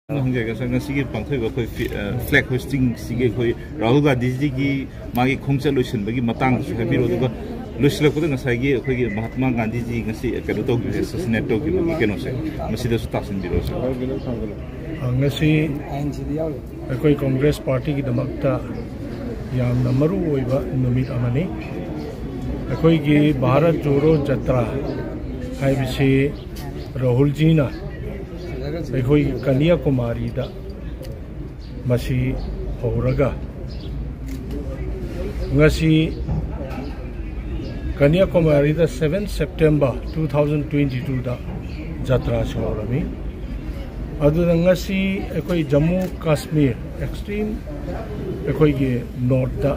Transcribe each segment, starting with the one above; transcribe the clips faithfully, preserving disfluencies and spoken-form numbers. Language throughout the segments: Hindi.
फ्लैग होस्टिंग राहुल गांधी जी की मागी खोंगचल लोइसनबगी मतंग हाबिरो दुगा लोइसलकपद ngसाइगी अखोगी महात्मा गांधी जी ngasi केनो तोगी एसोसिएट तोगी केनो से मसिदसु तासिन बिरो से ngasi अखोई कांग्रेस पार्टी की दमकता यामना मरु ओइबा नुमित अमनी अखोगी भारत जोड़ो जत्रा हाइबिसे राहुल जी ना अखोई कन्याकुमारी दा मसी होरगा ngasi कन्याकुमारी दा seven September twenty twenty-two दा जत्रा होरमी अदुदा ngasi अखोई जम्मू कश्मीर एक्सट्रीम अखोई नॉर्थ दा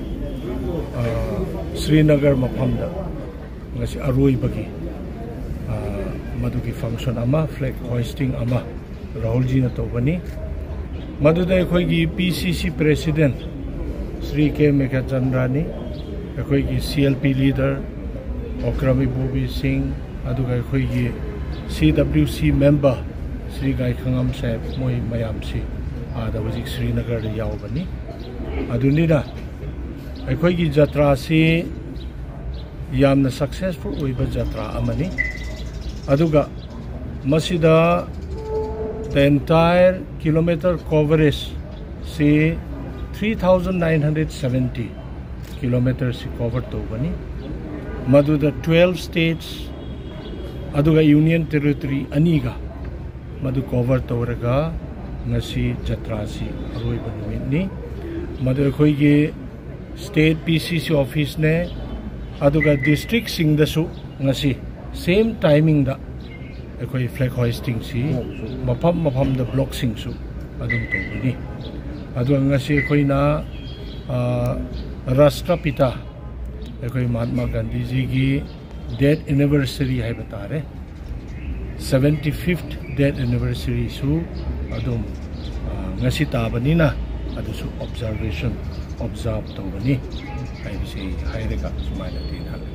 श्रीनगर मफम दा ngasi अरोई बगी मधुकी फंक्शन अमा फ्लैग होस्टिंग अमा राहुल जी तो बनी मधुदा अखोई पीसीसी प्रेसिडेंट श्री के मेघाचंद्रानी अखोई सीएलपी लीडर ओक्रमी बोबी सिंह अदुगा अखोई सीडब्ल्यूसी मेंबर श्री गायखंगम साहेब मोई मयाम सी आदा वजिक श्रीनगर यावबनी अदुनिना अखोई जत्रा से यामना सक्सेसफुल ओइबा जत्रा अमनी अदुगा मसिदा the entire kilometer coverage से three thousand nine hundred seventy kilometers से cover तो बनी Madhuda twelve states अदुगा union territory अनीगा मधु cover तो रगा ngasi जत्रा सी अरोई बनुमिनी मधु कोई ये state पीसीसी ऑफिस ने अदुगा district सिंह दसु ngasi same timing दा अखोई फ्लैग होस्टिंग सी मफम मफम द ब्लॉक सिंह सु अदुम तो बनी अदु ngasi अखोइना राष्ट्रपिता अखोई महात्मा गांधी जी की डेथ एनिवर्सरी है बता रहे seventy-fifth डेथ एनिवर्सरी सु अदुम ngasi ताबनी ना अदुसु ऑब्जर्वेशन ऑब्जर्व तो बनी है बिसे हाइरेगा सुमाइना तीन